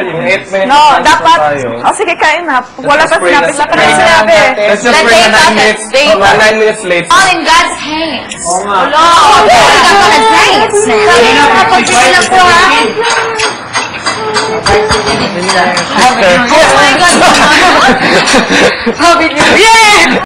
No, dapat. O sige, kain na. Wala pa sinapit. Wala pa rin sinabi. Let's just pray na 9 minutes. 9 minutes late. All in God's hands. Oo nga. All in God's hands. Sabi na kapag-sila na po ha. Oh my God. Happy New Year!